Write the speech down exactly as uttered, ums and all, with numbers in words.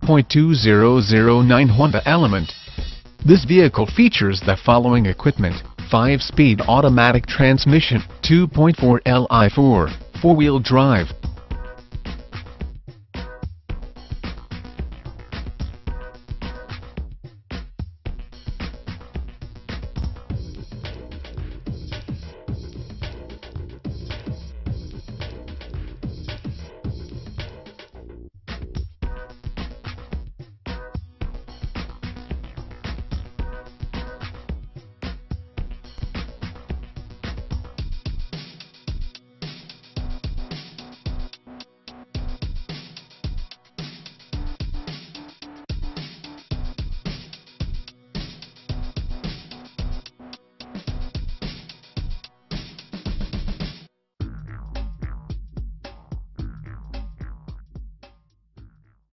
point two zero zero nine Honda Element. This vehicle features the following equipment: five speed automatic transmission, two point four L I four, four-wheel drive,